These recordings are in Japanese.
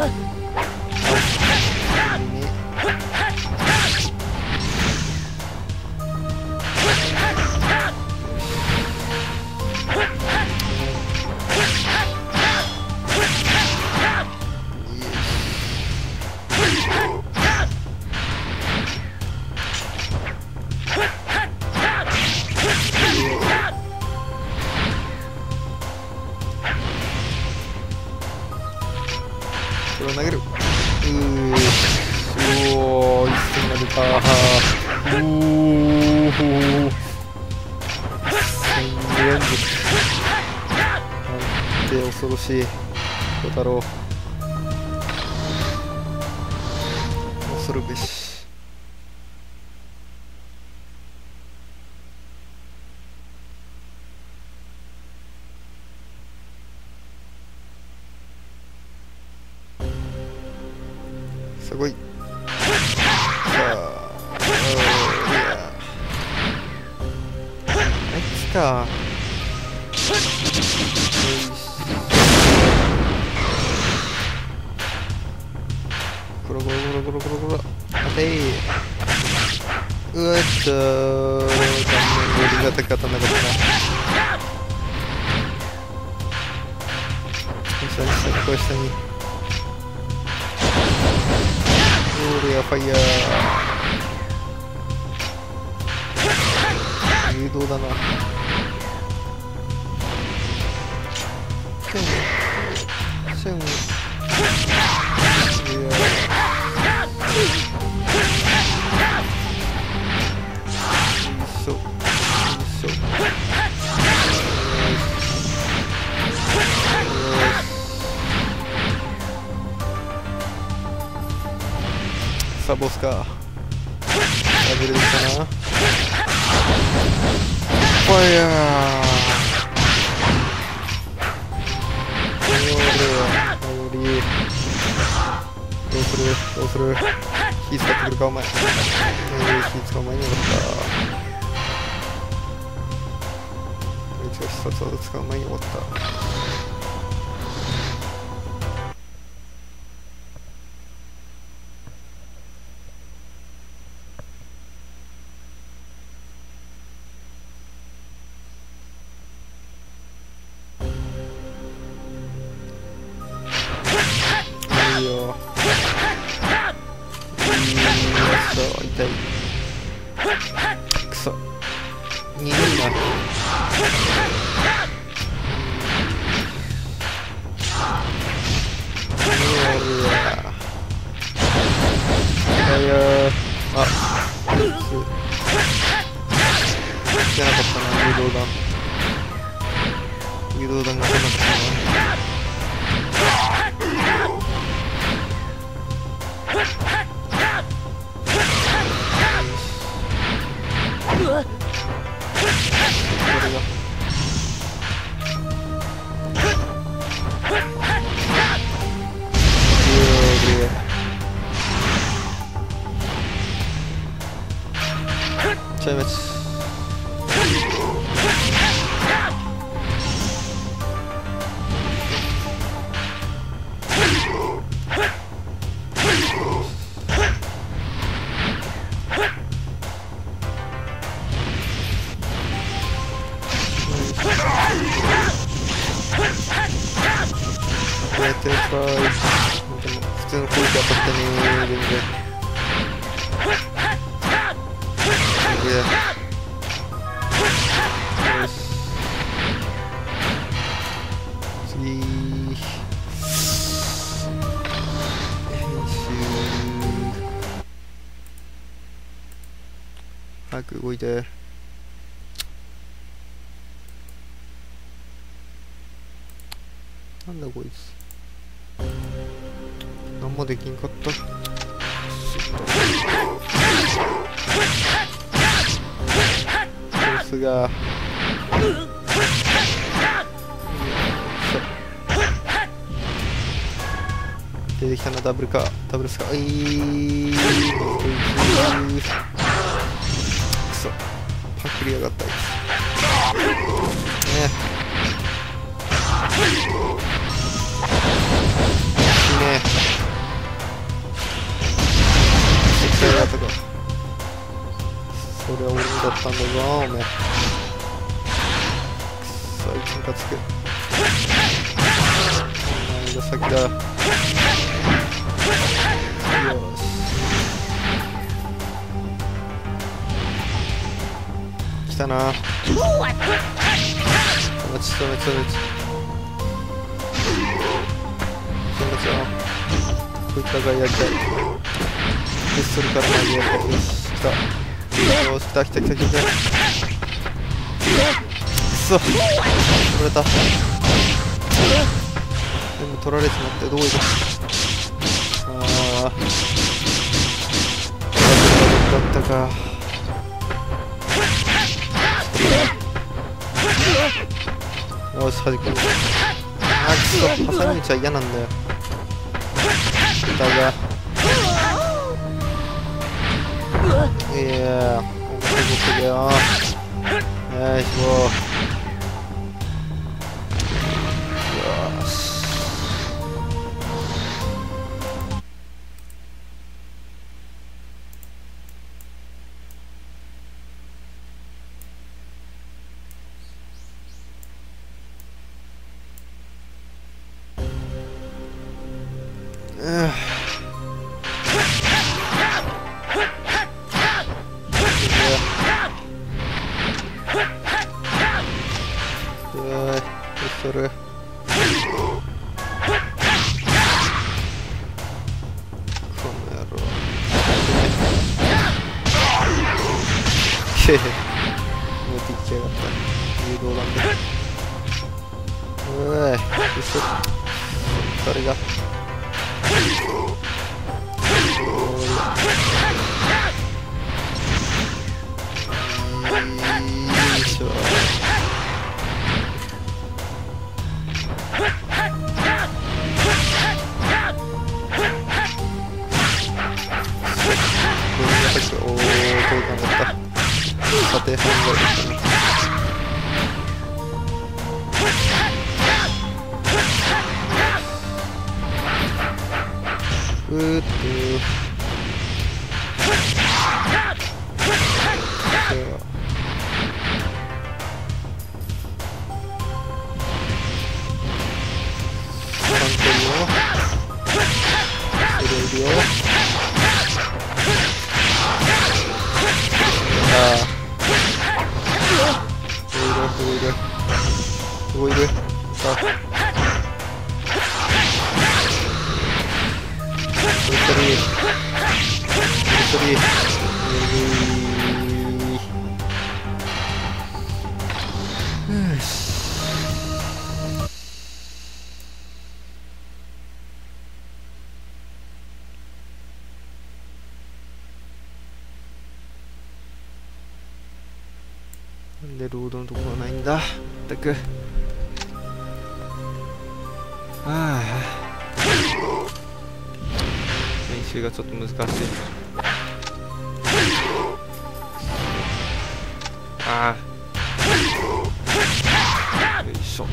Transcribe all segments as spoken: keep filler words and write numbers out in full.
これを投げる。うーし、おー、一戦が出た。うー、一戦連続。なんて恐ろしい。小太郎。恐るべし。すごい。さあ、おー、いや。あいつか。よし。ゴロゴロゴロゴロゴロゴロ。待てー。うわっとー。残念、ボールがアタック当たんなかったな。下に下にこう下に。オールやファイヤー。誘導だな。シュンシュン。いやー。よいしょよいしょ。よし。サボスか。ダブルしたな。ファイヤー。どうするどうする。火使ってくるかお前。えー、火使う前によかった。一応必殺技使う前に終わった。いいよ。よいしょ、痛い。くそ。逃げるな。うわ。いやー。あ、じゃなかったな、誘導弾。誘導弾が来なかったな。ちゃいまち。やってるかーい。でも普通の攻撃当たってねー、全然。いや。よし。次ー。編集。早く動いて。なんだこいつ。何もできんかった。さすが。出てきたな、ダブルか。ダブルスか。いい。くそ。パクりやがった。ね。いいね。 ったんだぞおめえ。くそ、一ムカつく。お前が先だ。よし、来たな。ちょめちょめちょめちょこいつらがやりたい。ピストルから投げやりたい。よし、来た。よし、来た来た来た来た。くそ、取れた。全部取られてしまって、どこ行く。ああ、だったか。よし、端っこに。あ、くそ、挟み道は嫌なんだよ。だが、いやー、お前出てけよ。よいしょ。よし。うんそれこの野郎けへ持ってきやがった誘導弾でおい嘘誰がよいしょおお、遠くなかった。査定犯罪でしたね。うーっと三点よいるよああすごいいるすごいいるすごいいるさあ一人一人よしなんでロードのところはないんだったくああ練習がちょっと難しいああよいしょ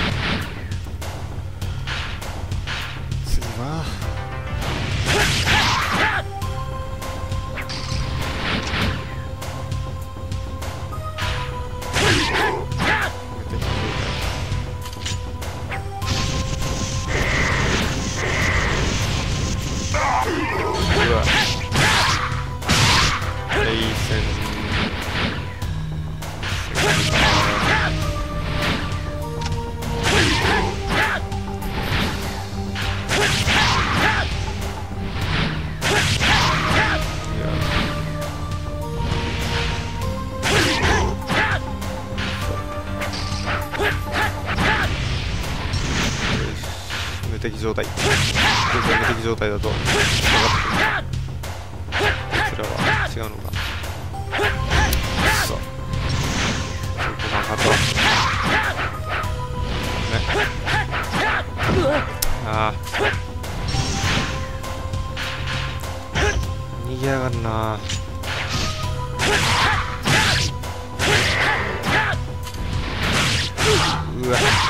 次は無敵状態無敵状態だと分かってるこちらは違うのかそうそこがハトねああ逃げやがるなうわ